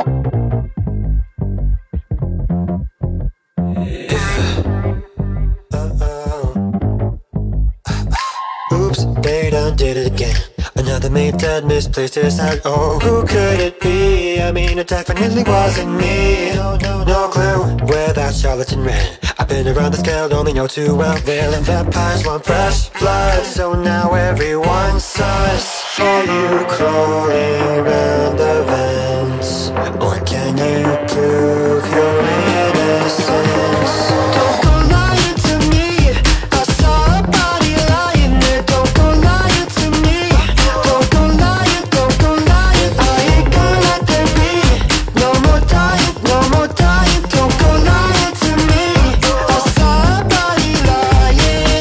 Oops, they done did it again. Another mate that misplaced his hat. Oh, who could it be? I mean, it definitely wasn't me. No clue where that charlatan ran. I've been around the scale, only know too well. Villain vampires want fresh blood, so now everyone's sus. Are you crawling around the vents? Or can you prove your innocence? Don't go lying to me. I saw a body lying there. Don't go lying to me. Don't go lying, don't go lying. I ain't gonna let there be no more dying, no more dying. Don't go lying to me. I saw a body lying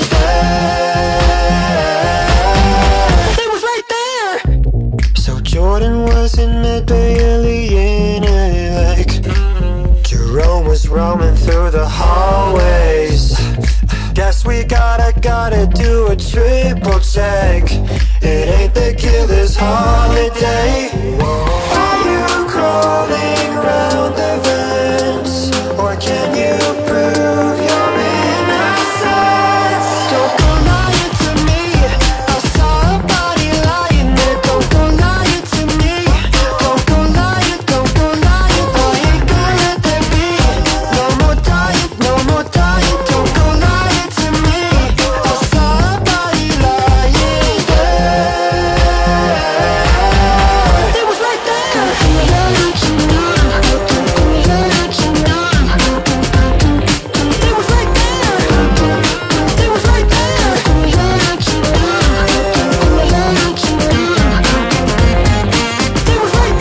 there. It was right there. So Jordan was in Midway Alien Lake. Jerome was roaming through the hallways. Guess we gotta do a triple check. It ain't the killer's holiday. Are you crawling around the vents? Or can you prove your innocence? Don't go lying to me. I saw a body lying there. Don't go lying to me. Don't go lying, don't go lying. I ain't gonna let there be no more dying, no more dying. Don't go lying to me. I saw a body lying there. It was right there. It was right there. It was right there. It was right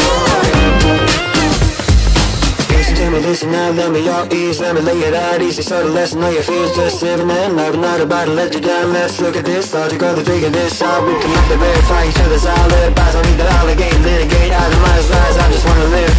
there. Listen to me, listen now, let me all ease. Let me lay it out easy so to lessen all your fears. Just living and loving, not about to let you down. Let's look at this, logical, the figure this out. We can have to verify each other's alibis. I don't need that allegate, litigate, itemize lies. I just wanna live